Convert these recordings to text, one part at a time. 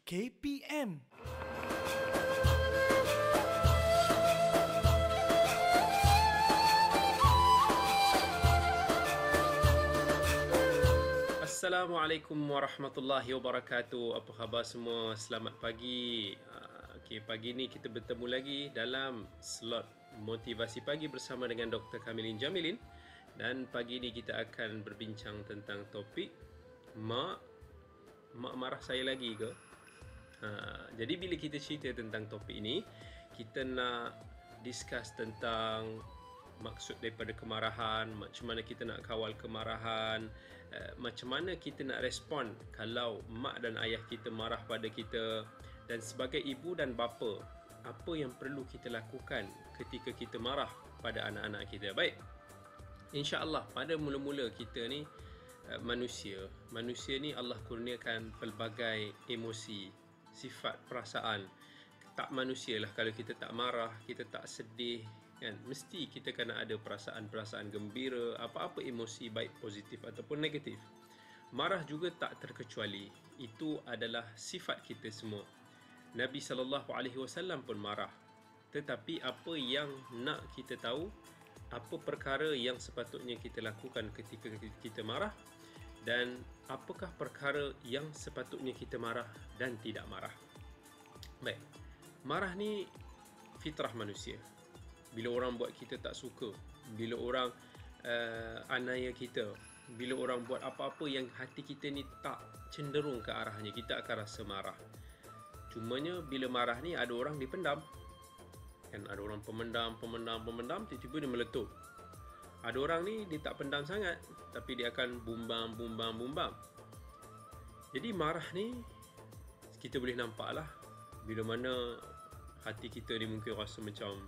KPM. Assalamualaikum warahmatullahi wabarakatuh. Apa khabar semua? Selamat pagi. Pagi ni kita bertemu lagi dalam slot motivasi pagi bersama dengan Dr. Kamilin Jamilin. Dan pagi ni kita akan berbincang tentang topik mak marah saya lagi ke? Jadi bila kita cerita tentang topik ini, kita nak discuss tentang maksud daripada kemarahan, macam mana kita nak kawal kemarahan, macam mana kita nak respon kalau mak dan ayah kita marah pada kita, dan sebagai ibu dan bapa, apa yang perlu kita lakukan ketika kita marah pada anak-anak kita. Baik, insya-Allah pada mula-mula kita ni manusia ni Allah kurniakan pelbagai emosi, sifat, perasaan. Tak manusialah kalau kita tak marah, kita tak sedih, kan? Mesti kita kena ada perasaan-perasaan gembira, apa-apa emosi baik positif ataupun negatif. Marah juga tak terkecuali. Itu adalah sifat kita semua. Nabi SAW pun marah. Tetapi apa yang nak kita tahu, apa perkara yang sepatutnya kita lakukan ketika kita marah, dan apakah perkara yang sepatutnya kita marah dan tidak marah. Baik, marah ni fitrah manusia. Bila orang buat kita tak suka, bila orang aniaya kita, bila orang buat apa-apa yang hati kita ni tak cenderung ke arahnya, kita akan rasa marah. Cumanya bila marah ni ada orang dipendam, kan? Ada orang pemendam, tiba-tiba dia meletup. Ada orang ni dia tak pendam sangat, tapi dia akan bumbang. Jadi marah ni kita boleh nampak lah bila mana hati kita ni mungkin rasa macam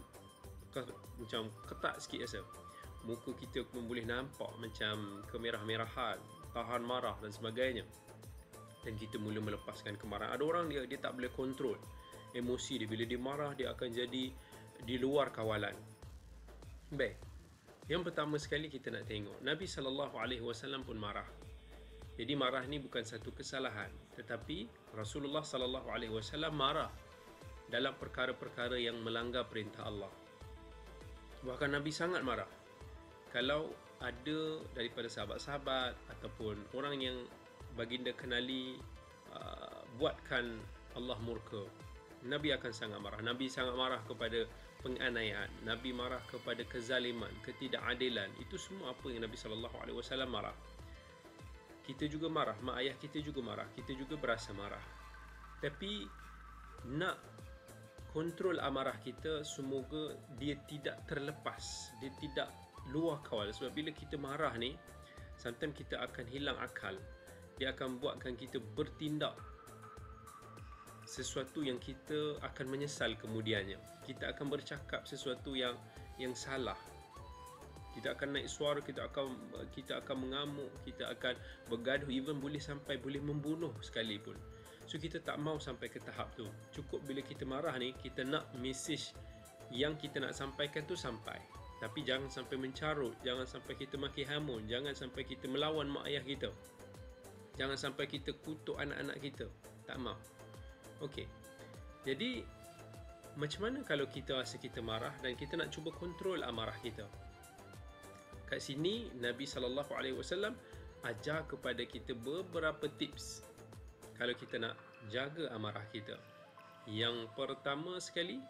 ketat sikit rasa. Muka kita pun boleh nampak macam kemerah-merahan, tahan marah dan sebagainya. Dan kita mula melepaskan kemarahan. Ada orang dia tak boleh kontrol emosi dia. Bila dia marah, dia akan jadi di luar kawalan. Baik, yang pertama sekali kita nak tengok, Nabi SAW pun marah. Jadi marah ni bukan satu kesalahan, tetapi Rasulullah SAW marah dalam perkara-perkara yang melanggar perintah Allah. Bahkan Nabi sangat marah kalau ada daripada sahabat-sahabat ataupun orang yang baginda kenali buatkan Allah murka, Nabi akan sangat marah. Nabi sangat marah kepada penganiayaan, Nabi marah kepada kezaliman, ketidakadilan. Itu semua apa yang Nabi SAW marah. Kita juga marah, mak ayah kita juga marah, kita juga berasa marah. Tapi nak kontrol amarah kita, semoga dia tidak terlepas, dia tidak luar kawal. Sebab bila kita marah ni, sometimes kita akan hilang akal. Dia akan buatkan kita bertindak sesuatu yang kita akan menyesal kemudiannya. Kita akan bercakap sesuatu yang salah. Kita akan naik suara, kita akan mengamuk, kita akan bergaduh, even boleh membunuh sekalipun. So kita tak mau sampai ke tahap tu. Cukup bila kita marah ni, kita nak mesej yang kita nak sampaikan tu sampai. Tapi jangan sampai mencarut, jangan sampai kita maki hamun, jangan sampai kita melawan mak ayah kita, jangan sampai kita kutuk anak-anak kita. Tak mau. Okey. Jadi macam mana kalau kita rasa kita marah dan kita nak cuba kontrol amarah kita? Kat sini Nabi SAW ajar kepada kita beberapa tips kalau kita nak jaga amarah kita. Yang pertama sekali,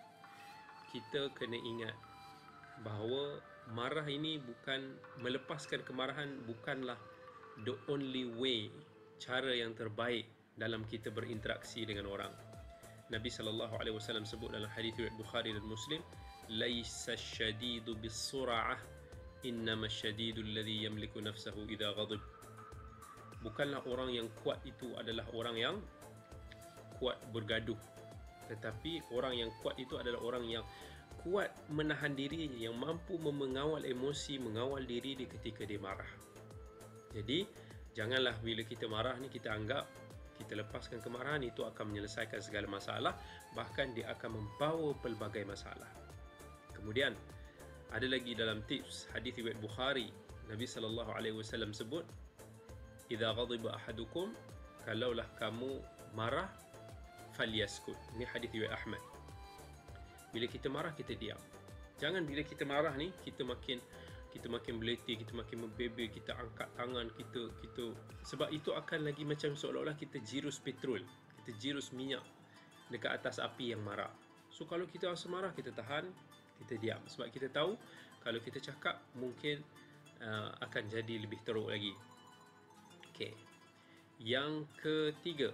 kita kena ingat bahawa marah ini bukan, melepaskan kemarahan bukanlah the only way, cara yang terbaik dalam kita berinteraksi dengan orang. Nabi SAW sebut dalam hadis riwayat Bukhari dan Muslim, laisa syadidu bis-sur'ah, innama syadidu alladhi yamliku nafsahu idza ghadib. Bukanlah orang yang kuat itu adalah orang yang kuat bergaduh, tetapi orang yang kuat itu adalah orang yang kuat menahan dirinya, yang mampu mengawal emosi, mengawal diri dia ketika dia marah. Jadi janganlah bila kita marah ni kita anggap kita lepaskan kemarahan itu akan menyelesaikan segala masalah, bahkan dia akan membawa pelbagai masalah. Kemudian ada lagi dalam tips hadis riwayat Bukhari, Nabi SAW sebut, idza ghadiba ahadukum, kalaulah kamu marah, falyaskut. Ini hadis riwayat Ahmad. Bila kita marah, kita diam. Jangan bila kita marah ni kita makin beletih, kita makin membebel, kita angkat tangan, kita sebab itu akan lagi macam seolah-olah kita jirus petrol, kita jirus minyak dekat atas api yang marah. So kalau kita rasa marah, kita tahan, kita diam, sebab kita tahu kalau kita cakap mungkin akan jadi lebih teruk lagi. Okey. Yang ketiga,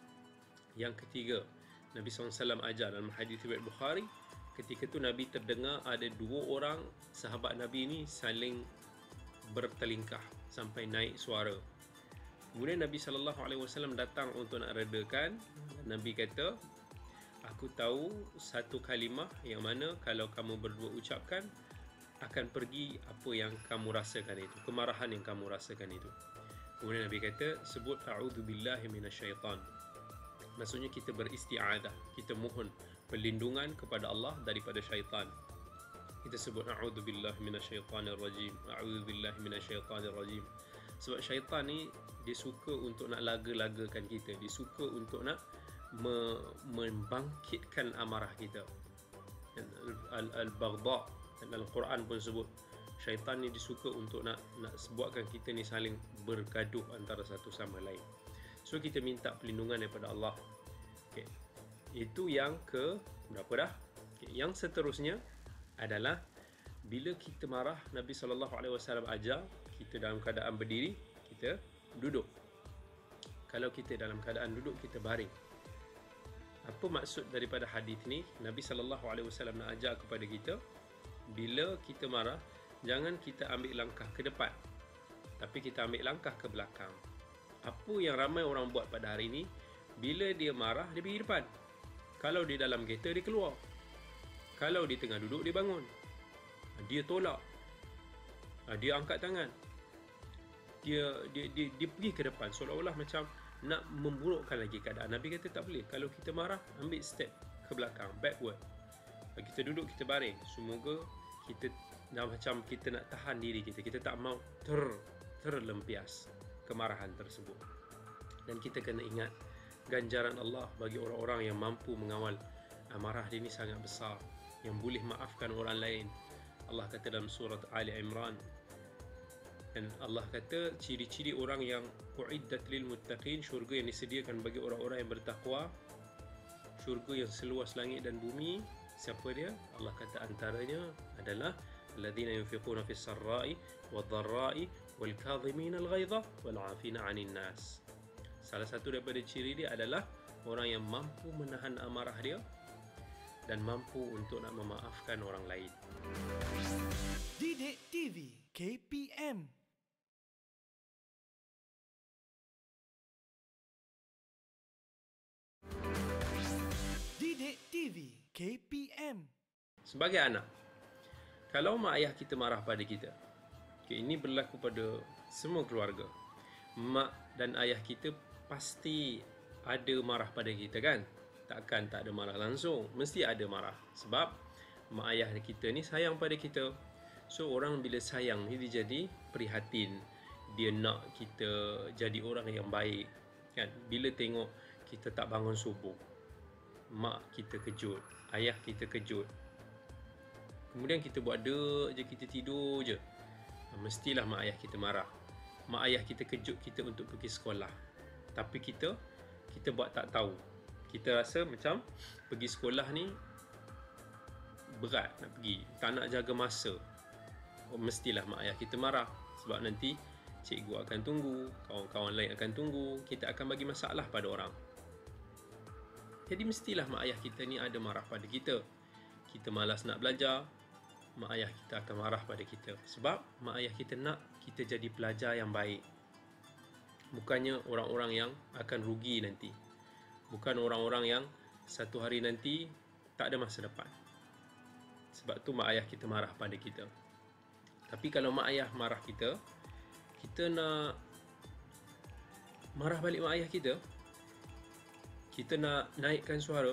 Nabi SAW ajar dalam hadis riwayat Bukhari, ketika tu Nabi terdengar ada dua orang sahabat Nabi ni saling bertelingkah sampai naik suara. Kemudian Nabi SAW datang untuk nak redakan. Nabi kata, aku tahu satu kalimah yang mana kalau kamu berdua ucapkan akan pergi apa yang kamu rasakan itu, kemarahan yang kamu rasakan itu. Kemudian Nabi kata, sebut a'udzubillahi minasyaitan. Maksudnya kita beristi'adah, kita mohon perlindungan kepada Allah daripada syaitan. Kita sebut a'udzubillahi minasyaitanirrajim, a'udzubillahi minasyaitanirrajim. Sebab syaitan ni dia suka untuk nak laga-lagakan kita, dia suka untuk nak membangkitkan amarah kita. Al-baghdha dalam Quran pun sebut syaitan ni disuka untuk nak buatkan kita ni saling bergaduh antara satu sama lain. So kita minta perlindungan daripada Allah. Okay. Itu yang ke berapa dah? Okay. Yang seterusnya adalah bila kita marah, Nabi SAW ajar kita dalam keadaan berdiri, kita duduk. Kalau kita dalam keadaan duduk, kita baring. Apa maksud daripada hadis ni? Nabi SAW nak ajar kepada kita, bila kita marah, jangan kita ambil langkah ke depan, tapi kita ambil langkah ke belakang. Apa yang ramai orang buat pada hari ini, bila dia marah, dia pergi depan. Kalau dia dalam kereta, dia keluar. Kalau dia tengah duduk, dia bangun. Dia tolak. Dia angkat tangan. Dia pergi ke depan, seolah-olah macam nak memburukkan lagi keadaan. Nabi kata tak boleh. Kalau kita marah, ambil step ke belakang, backward. Kita duduk, kita baring. Semoga kita macam kita nak tahan diri kita. Kita tak mau terlempias kemarahan tersebut. Dan kita kena ingat ganjaran Allah bagi orang-orang yang mampu mengawal amarah dia ni sangat besar, yang boleh maafkan orang lain. Allah kata dalam surat Ali Imran, dan Allah kata ciri-ciri orang yang uiddat lil muttaqin, syurga yang disediakan bagi orang-orang yang bertakwa, syurga yang seluas langit dan bumi. Siapa dia? Allah kata antaranya adalah alladzina yunfiquna fis sarra'i wadh-dharra'i wal kadhimina al-ghaidha wal 'afina 'anil nas. Salah satu daripada ciri dia adalah orang yang mampu menahan amarah dia dan mampu untuk nak memaafkan orang lain. Didik TV KPM. Didik TV KPM. Sebagai anak, kalau mak ayah kita marah pada kita, okay, ini berlaku pada semua keluarga. Mak dan ayah kita pasti ada marah pada kita kan? Takkan tak ada marah langsung, mesti ada marah. Sebab mak ayah kita ni sayang pada kita. So orang bila sayang ni dia jadi prihatin, dia nak kita jadi orang yang baik kan? Bila tengok kita tak bangun subuh, mak kita kejut, ayah kita kejut, kemudian kita buat dek je, kita tidur je, mestilah mak ayah kita marah. Mak ayah kita kejut kita untuk pergi sekolah, tapi kita buat tak tahu. Kita rasa macam pergi sekolah ni berat nak pergi, tak nak jaga masa. Mestilah mak ayah kita marah, sebab nanti cikgu akan tunggu, kawan-kawan lain akan tunggu, kita akan bagi masalah pada orang. Jadi mestilah mak ayah kita ni ada marah pada kita. Kita malas nak belajar, mak ayah kita akan marah pada kita. Sebab mak ayah kita nak kita jadi pelajar yang baik. Bukannya orang-orang yang akan rugi nanti. Bukan orang-orang yang satu hari nanti tak ada masa depan. Sebab tu mak ayah kita marah pada kita. Tapi kalau mak ayah marah kita, kita nak marah balik mak ayah kita, kita nak naikkan suara,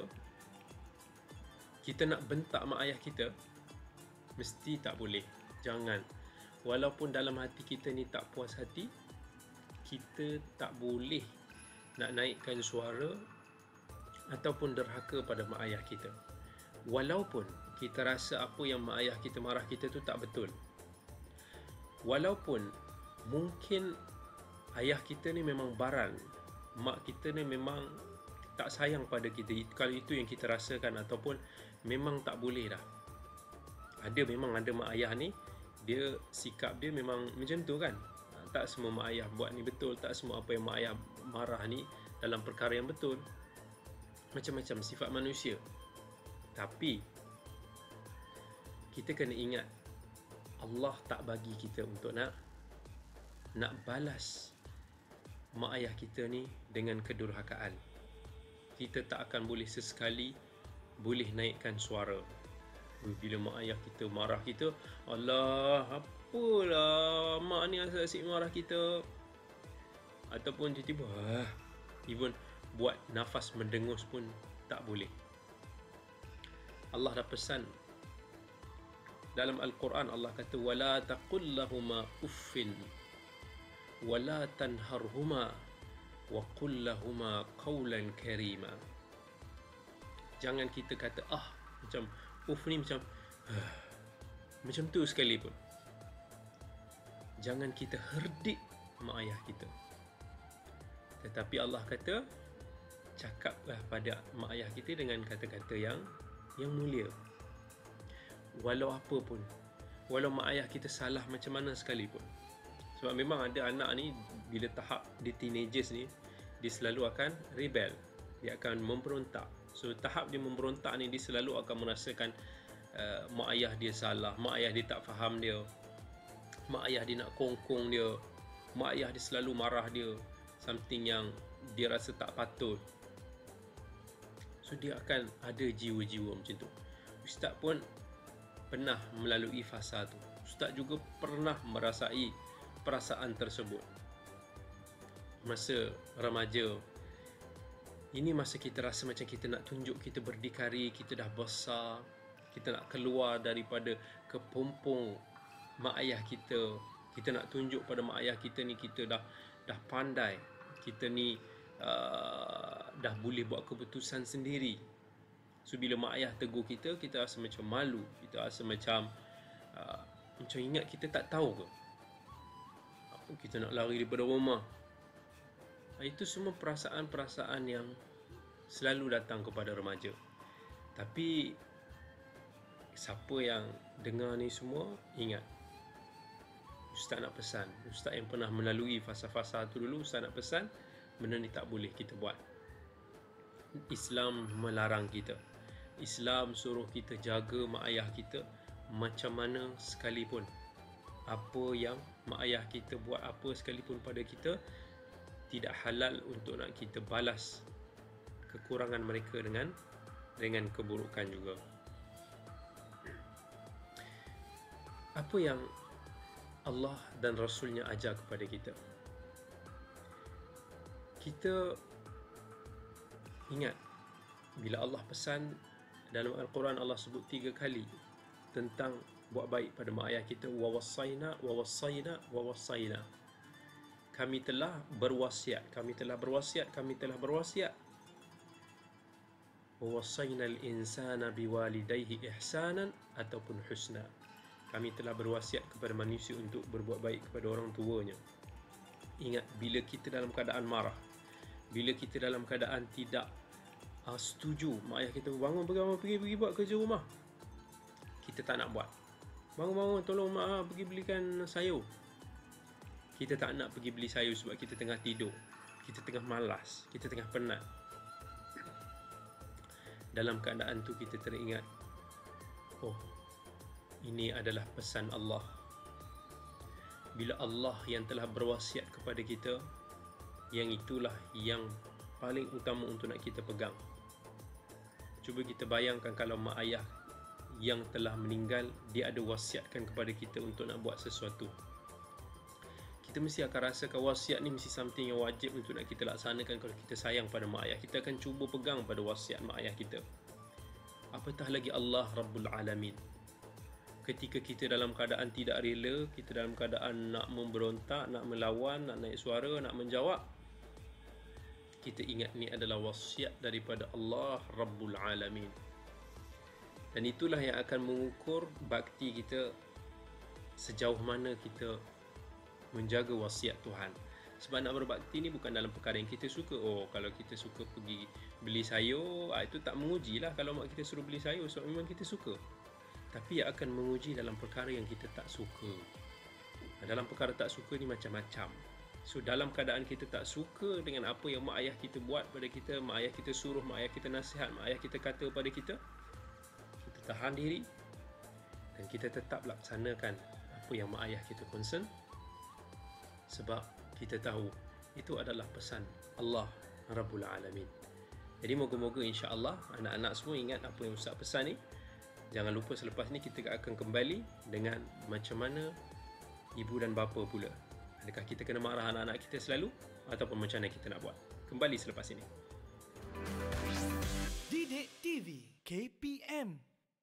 kita nak bentak mak ayah kita, mesti tak boleh. Jangan. Walaupun dalam hati kita ni tak puas hati, kita tak boleh nak naikkan suara ataupun derhaka pada mak ayah kita. Walaupun kita rasa apa yang mak ayah kita marah kita tu tak betul. Walaupun mungkin ayah kita ni memang baran, mak kita ni memang tak sayang pada kita, kalau itu yang kita rasakan, ataupun memang tak boleh dah. Memang ada mak ayah ni, dia sikap dia memang macam tu kan. Tak semua mak ayah buat ni betul, tak semua apa yang mak ayah marah ni dalam perkara yang betul. Macam-macam sifat manusia. Tapi kita kena ingat, Allah tak bagi kita untuk nak balas mak ayah kita ni dengan kedurhakaan. Kita tak akan boleh sesekali boleh naikkan suara. Bila mak ayah kita marah kita, Allah, apalah mak ni asyik marah kita. Ataupun tiba-tiba even buat nafas mendengus pun tak boleh. Allah dah pesan dalam Al-Quran, Allah kata, wala taqul lahuma uffin wala tanharhuma wa qul lahuma qawlan karima. Jangan kita kata macam uff ni macam tu sekalipun. Jangan kita herdik mak ayah kita. Tetapi Allah kata, cakaplah pada mak ayah kita dengan kata-kata yang mulia. Walau apa pun, walau mak ayah kita salah macam mana sekalipun. Sebab memang ada anak ni, bila tahap dia teenagers ni, dia selalu akan rebel, dia akan memberontak. So tahap dia memberontak ni, dia selalu akan merasakan mak ayah dia salah, mak ayah dia tak faham dia, mak ayah dia nak kongkong dia, mak ayah dia selalu marah dia, something yang dia rasa tak patut. So dia akan ada jiwa-jiwa macam tu. Ustaz pun pernah melalui fasa tu. Ustaz juga pernah merasai perasaan tersebut. Masa remaja, ini masa kita rasa macam kita nak tunjuk kita berdikari, kita dah besar, kita nak keluar daripada kepompong mak ayah kita. Kita nak tunjuk pada mak ayah kita ni kita dah pandai, kita ni dah boleh buat keputusan sendiri. So bila mak ayah tegur kita, kita rasa macam malu, kita rasa macam ingat kita tak tahu ke apa, kita nak lari daripada rumah. Itu semua perasaan-perasaan yang selalu datang kepada remaja. Tapi siapa yang dengar ni semua, ingat, Ustaz nak pesan, Ustaz yang pernah melalui fasa-fasa tu dulu, Ustaz nak pesan, benda ni tak boleh kita buat. Islam melarang kita. Islam suruh kita jaga mak ayah kita macam mana sekalipun. Apa yang mak ayah kita buat, apa sekalipun pada kita, tidak halal untuk nak kita balas kekurangan mereka dengan keburukan juga. Apa yang Allah dan Rasulnya ajar kepada kita? Kita ingat, bila Allah pesan dalam Al-Quran, Allah sebut 3 kali tentang buat baik pada mak ayah kita. Wa wasaina, wa wasaina, wa wasaina. Kami telah berwasiat, kami telah berwasiat, kami telah berwasiat. Wa wasaina al-insana biwalidayhi ihsanan ataupun husna. Kami telah berwasiat kepada manusia untuk berbuat baik kepada orang tuanya. Ingat, bila kita dalam keadaan marah, bila kita dalam keadaan tidak setuju, mak ayah kita bangun pergi buat kerja rumah, kita tak nak buat. Bangun tolong mak pergi belikan sayur. Kita tak nak pergi beli sayur sebab kita tengah tidur, kita tengah malas, kita tengah penat. Dalam keadaan tu kita teringat, ini adalah pesan Allah. Bila Allah yang telah berwasiat kepada kita, yang itulah yang paling utama untuk nak kita pegang. Cuba kita bayangkan kalau mak ayah yang telah meninggal, dia ada wasiatkan kepada kita untuk nak buat sesuatu. Kita mesti akan rasakan wasiat ni mesti something yang wajib untuk nak kita laksanakan. Kalau kita sayang pada mak ayah, kita akan cuba pegang pada wasiat mak ayah kita. Apatah lagi Allah Rabbul Alamin. Ketika kita dalam keadaan tidak rela, kita dalam keadaan nak memberontak, nak melawan, nak naik suara, nak menjawab, kita ingat ni adalah wasiat daripada Allah Rabbul Alamin. Dan itulah yang akan mengukur bakti kita, sejauh mana kita menjaga wasiat Tuhan. Sebab nak berbakti ni bukan dalam perkara yang kita suka. Oh, kalau kita suka pergi beli sayur, itu tak menguji lah kalau mak kita suruh beli sayur sebab memang kita suka. Tapi yang akan menguji dalam perkara yang kita tak suka. Dalam perkara tak suka ni macam-macam. So dalam keadaan kita tak suka dengan apa yang mak ayah kita buat pada kita, mak ayah kita suruh, mak ayah kita nasihat, mak ayah kita kata pada kita, kita tahan diri dan kita tetap laksanakan apa yang mak ayah kita concern. Sebab kita tahu itu adalah pesan Allah Rabbul Alamin. Jadi moga-moga insya-Allah anak-anak semua ingat apa yang Ustaz pesan ni. Jangan lupa selepas ni kita akan kembali dengan macam mana ibu dan bapa pula. Adakah kita kena marah anak-anak kita selalu ataupun macam mana kita nak buat? Kembali selepas ini. Didik TV KPM.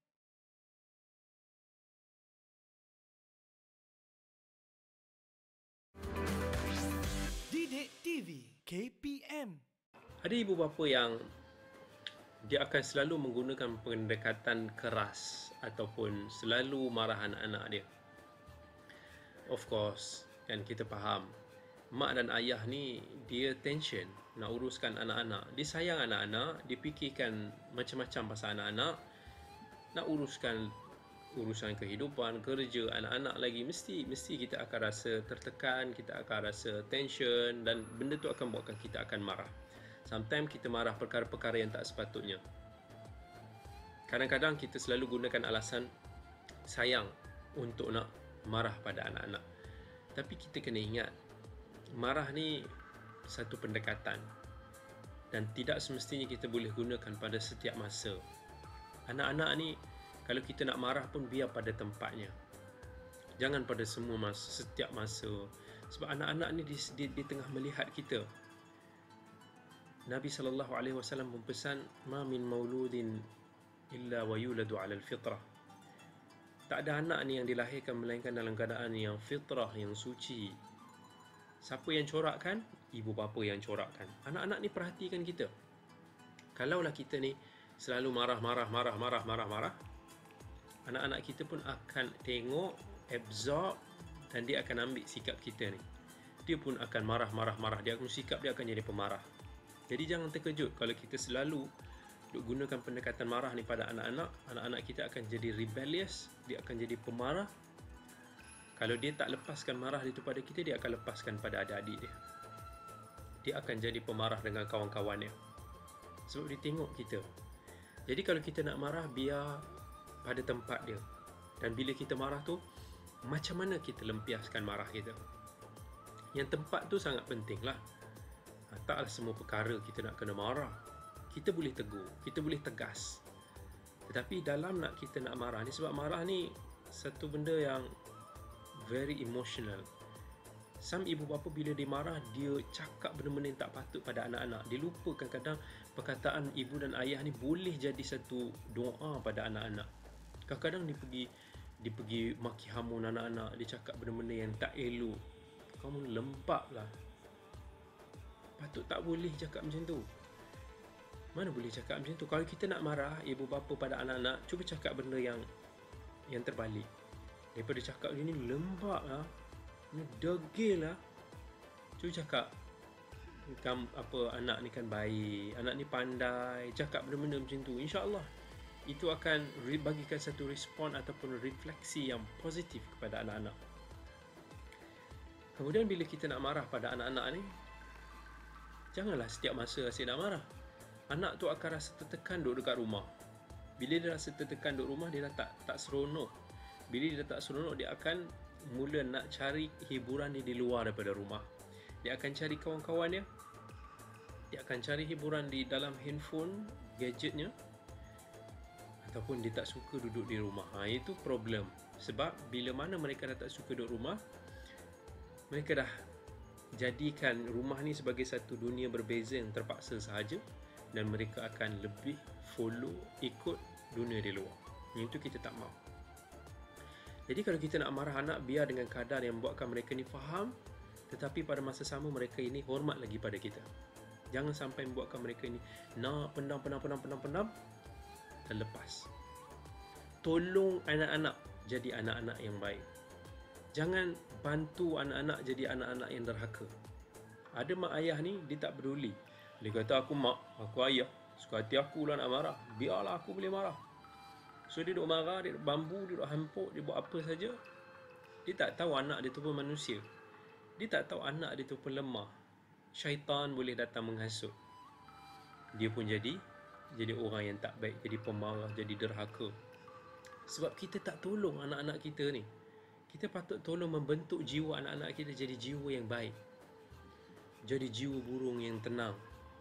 Didik TV KPM. Ada ibu bapa yang dia akan selalu menggunakan pendekatan keras ataupun selalu marah anak-anak dia. Of course, kan kita faham, mak dan ayah ni dia tension nak uruskan anak-anak. Dia sayang anak-anak, dia fikirkan macam-macam pasal anak-anak. Nak uruskan urusan kehidupan, kerja, anak-anak lagi, mesti kita akan rasa tertekan, kita akan rasa tension dan benda tu akan buatkan kita akan marah. Sometimes kita marah perkara-perkara yang tak sepatutnya. Kadang-kadang kita selalu gunakan alasan sayang untuk nak marah pada anak-anak. Tapi kita kena ingat, marah ni satu pendekatan dan tidak semestinya kita boleh gunakan pada setiap masa. Anak-anak ni kalau kita nak marah pun biar pada tempatnya. Jangan pada semua masa, setiap masa. Sebab anak-anak ni di tengah melihat kita. Nabi SAW mempesan, "Ma min mauludin illa wa yuladu 'ala al-fitrah." Tak ada anak ni yang dilahirkan melainkan dalam keadaan yang fitrah, yang suci. Siapa yang corakkan? Ibu bapa yang corakkan. Anak-anak ni perhatikan kita. Kalaulah kita ni selalu marah, anak-anak kita pun akan tengok, absorb dan dia akan ambil sikap kita ni. Dia pun akan marah. Dia akan sikap dia akan jadi pemarah. Jadi jangan terkejut kalau kita selalu gunakan pendekatan marah ni pada anak-anak. Anak-anak kita akan jadi rebellious, dia akan jadi pemarah. Kalau dia tak lepaskan marah itu pada kita, dia akan lepaskan pada adik-adik dia. Dia akan jadi pemarah dengan kawan-kawannya. Sebab dia tengok kita. Jadi kalau kita nak marah, biar pada tempat dia. Dan bila kita marah tu, macam mana kita lempiaskan marah kita? Yang tempat tu sangat penting lah. Taklah semua perkara kita nak kena marah. Kita boleh tegur, kita boleh tegas. Tetapi dalam kita nak marah ni, sebab marah ni satu benda yang very emotional. Some ibu bapa bila dia marah, dia cakap benda-benda yang tak patut pada anak-anak. Dia lupa kadang-kadang perkataan ibu dan ayah ni boleh jadi satu doa pada anak-anak. Kadang-kadang dia pergi maki hamun anak-anak, dia cakap benda-benda yang tak elok. Kamu lembab lah. Patut tak boleh cakap macam tu. Mana boleh cakap macam tu? Kalau kita nak marah ibu bapa pada anak-anak, cuba cakap benda yang terbalik. Daripada cakap ni lembab lah, ni degil lah, cuba cakap anak ni kan baik, anak ni pandai. Cakap benda-benda macam tu, insya-Allah itu akan bagikan satu respon ataupun refleksi yang positif kepada anak-anak. Kemudian bila kita nak marah pada anak-anak ni, janganlah setiap masa asyik nak marah. Anak tu akan rasa tertekan duduk dekat rumah. Bila dia rasa tertekan duduk rumah, dia dah tak seronok. Bila dia dah tak seronok, dia akan mula nak cari hiburan dia di luar daripada rumah. Dia akan cari kawan-kawan dia. Dia akan cari hiburan di dalam handphone, gadgetnya. Ataupun dia tak suka duduk di rumah. Itu problem. Sebab bila mana mereka dah tak suka duduk rumah, mereka dah jadikan rumah ni sebagai satu dunia berbeza yang terpaksa sahaja. Dan mereka akan lebih follow, ikut dunia di luar. Yang itu kita tak mahu. Jadi kalau kita nak marah anak, biar dengan kadar yang membuatkan mereka ni faham, tetapi pada masa sama mereka ini hormat lagi pada kita. Jangan sampai membuatkan mereka ini nak pendam, terlepas. Tolong anak-anak jadi anak-anak yang baik. Jangan bantu anak-anak jadi anak-anak yang derhaka. Ada mak ayah ni, dia tak peduli. Dia kata, aku mak, aku ayah, suka hati aku lah nak marah, biarlah aku boleh marah. So dia duk marah, dia duk bambu, dia duk hampuk, dia buat apa saja. Dia tak tahu anak dia tu pun manusia. Dia tak tahu anak dia tu pun lemah. Syaitan boleh datang menghasut. Dia pun jadi orang yang tak baik, jadi pemarah, jadi derhaka. Sebab kita tak tolong anak-anak kita ni. Kita patut tolong membentuk jiwa anak-anak kita jadi jiwa yang baik. Jadi jiwa burung yang tenang.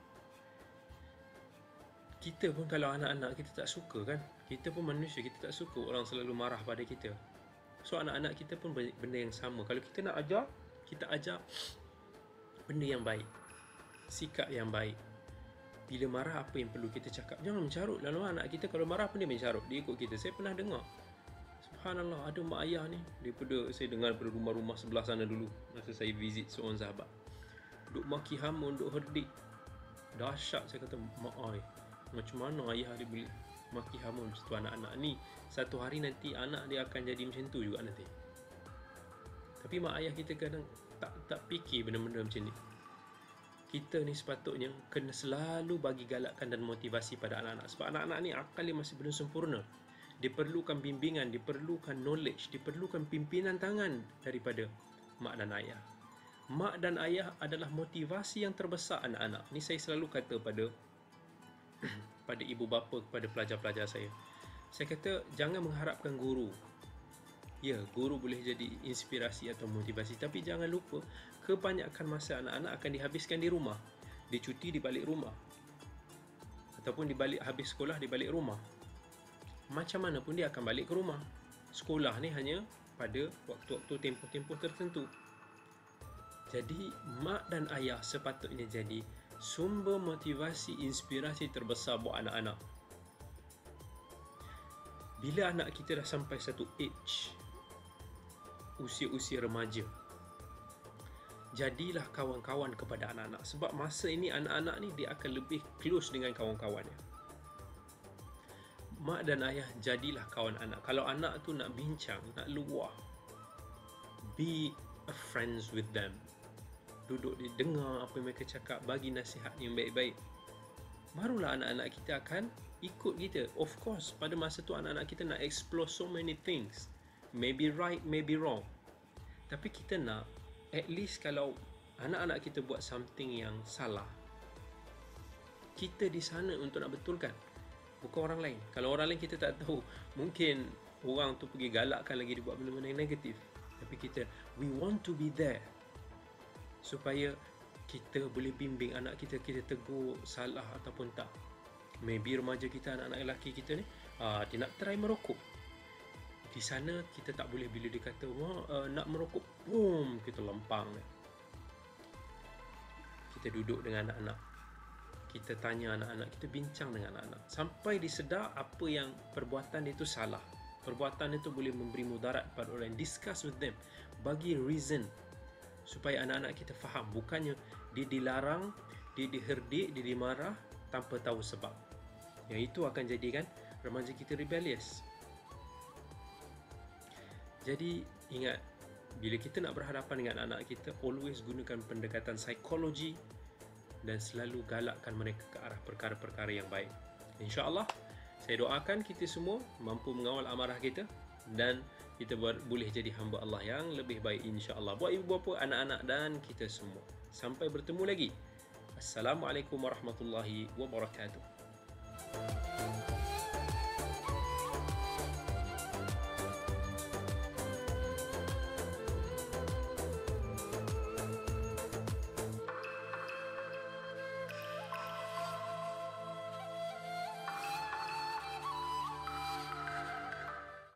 Kita pun kalau anak-anak kita tak suka kan, kita pun manusia, kita tak suka orang selalu marah pada kita. So anak-anak kita pun benda yang sama. Kalau kita nak ajar, kita ajar benda yang baik, sikap yang baik. Bila marah, apa yang perlu kita cakap? Jangan mencarut. Lalu anak kita kalau marah pun dia mencarut, dia ikut kita. Saya pernah dengar, subhanallah, ada mak ayah ni, daripada saya dengar daripada rumah-rumah sebelah sana dulu, masa saya visit seorang sahabat, duk maki hamun, duk herdik. Dahsyat. Saya kata, mak ai, macam mana ayah dia boleh maki hamun macam tu anak-anak ni? Satu hari nanti anak dia akan jadi macam tu juga nanti. Tapi mak ayah kita kadang tak fikir benda-benda macam ni. Kita ni sepatutnya kena selalu bagi galakan dan motivasi pada anak-anak. Sebab anak-anak ni akal dia masih belum sempurna. Diperlukan bimbingan, diperlukan knowledge, diperlukan pimpinan tangan daripada mak dan ayah. Mak dan ayah adalah motivasi yang terbesar anak-anak. Ni saya selalu kata pada ibu bapa, kepada pelajar-pelajar saya. Saya kata, jangan mengharapkan guru. Ya, guru boleh jadi inspirasi atau motivasi, tapi jangan lupa kebanyakan masa anak-anak akan dihabiskan di rumah. Dia cuti di balik rumah, ataupun habis sekolah di balik rumah. Macam mana pun dia akan balik ke rumah. Sekolah ni hanya pada waktu-waktu tempoh-tempoh tertentu. Jadi mak dan ayah sepatutnya jadi sumber motivasi, inspirasi terbesar buat anak-anak. Bila anak kita dah sampai satu age, usia-usia remaja, jadilah kawan-kawan kepada anak-anak. Sebab masa ini anak-anak ni dia akan lebih close dengan kawan-kawannya. Mak dan ayah jadilah kawan anak. Kalau anak tu nak bincang, nak luah, be a friends with them. Duduk dengar apa yang mereka cakap, bagi nasihat yang baik-baik. Barulah anak-anak kita akan ikut kita. Of course, pada masa tu anak-anak kita nak explore so many things. Maybe right, maybe wrong. Tapi kita nak, at least kalau anak-anak kita buat something yang salah, kita di sana untuk nak betulkan, bukan orang lain. Kalau orang lain kita tak tahu, mungkin orang tu pergi galakkan lagi, dia buat benda-benda yang negatif. Tapi kita, we want to be there, supaya kita boleh bimbing anak kita, kita tegur salah ataupun tak. Maybe remaja kita, anak-anak lelaki kita ni, dia nak try merokok. Di sana kita tak boleh, bila dia kata nak merokok, boom, kita lempang. Kita duduk dengan anak-anak, kita tanya anak-anak, kita bincang dengan anak-anak sampai disedar apa yang perbuatan dia itu salah, perbuatan itu boleh memberi mudarat pada orang. Discuss with them, bagi reason, supaya anak-anak kita faham. Bukannya dia dilarang, dia diherdik, dia dimarah tanpa tahu sebab. Yang itu akan jadikan remaja kita rebellious. Jadi ingat, bila kita nak berhadapan dengan anak kita, always gunakan pendekatan psikologi dan selalu galakkan mereka ke arah perkara-perkara yang baik. InsyaAllah, saya doakan kita semua mampu mengawal amarah kita dan kita boleh jadi hamba Allah yang lebih baik, insyaAllah. Buat ibu bapa, anak-anak dan kita semua. Sampai bertemu lagi. Assalamualaikum warahmatullahi wabarakatuh.